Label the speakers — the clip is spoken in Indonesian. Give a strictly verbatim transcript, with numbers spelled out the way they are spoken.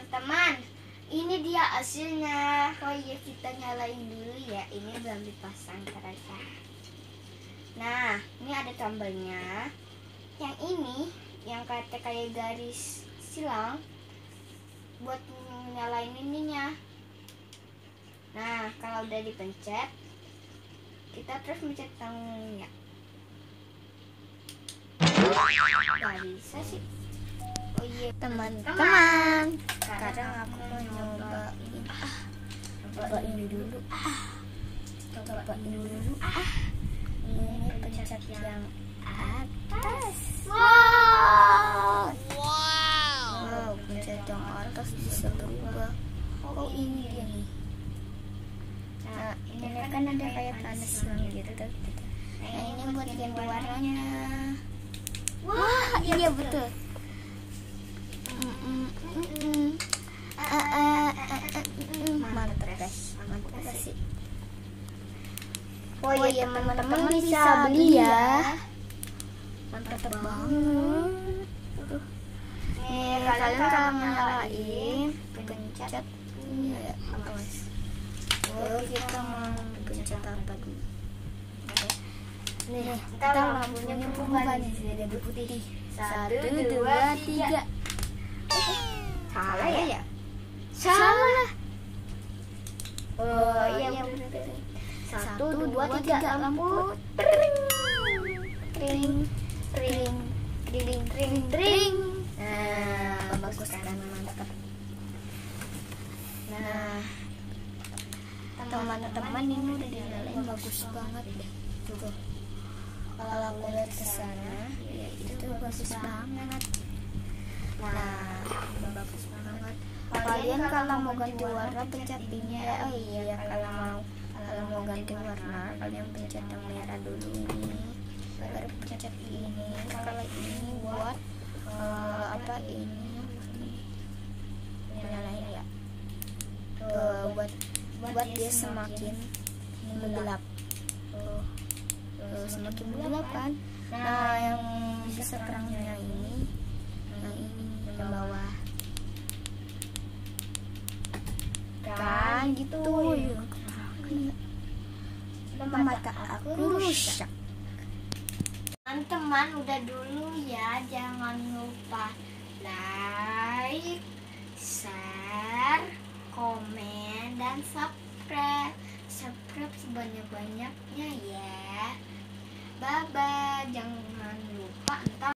Speaker 1: teman-teman, ini dia hasilnya. Oh iya, kita nyalain dulu ya. Ini belum dipasang terasa. Nah, ini ada tombolnya. Yang ini yang kata kayak garis silang buat nyalain ininya. Nah, kalau udah dipencet, kita terus mencet tangannya. Gak bisa sih. Oh iya teman-teman, sekarang aku mau nyobain. Ah, cobain dulu. Ah, cobain dulu. Ah, ini pencet yang atas. Wow, wow, pencet yang atas bisa berubah. Oh ini dia nih. Nah, ini kan ada kayak panas silang gitu. Nah, ini buat ganti warnanya. Wah, iya betul. Mantap guys, mantap sih. Oh iya teman-teman bisa beli ya. Mantap banget. Nih kalian kalau nyalain pencet ini ya guys. Oh kita mau pencet apa dulu? Nih kita lampunya berubah nih jadi putih. Satu, dua, tiga. Salah ya? Salah. Oh iya benar. Satu, dua, tiga, lampu. Tring, tring, tring, tring, tring, tring. Nah, bagus kan, mantap. Nah, teman-teman ini udah dinyalain bagus banget deh. Tuh, kalau aku lihat ke sana, ya itu bagus banget. Nah, bagus banget. Kalian kalau mau ganti warna pencet ini ya. Oh iya, kalau mau kalau mau ganti warna kalian pencet yang merah dulu ini, baru pencet ini. Kalau ini buat uh, apa ini? Nyalain ya. Tuh, buat buat dia semakin menggelap. Tuh, tuh semakin menggelap kan. Nah, yang bisa terangnya ini, yang ini yang bawah. Kan gitu ya. Mata aku rusak. Teman-teman udah dulu ya, jangan lupa like, share, komen, dan subscribe. Subscribe sebanyak-banyaknya ya. Bye bye, jangan lupa ntar